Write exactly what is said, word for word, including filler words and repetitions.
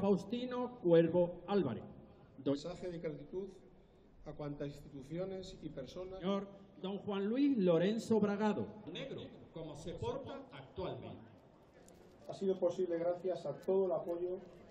Faustino Cuervo Álvarez. Mensaje de gratitud a cuantas instituciones y personas. Señor don Juan Luis Lorenzo Bragado. Negro, como se porta actualmente. Ha sido posible gracias a todo el apoyo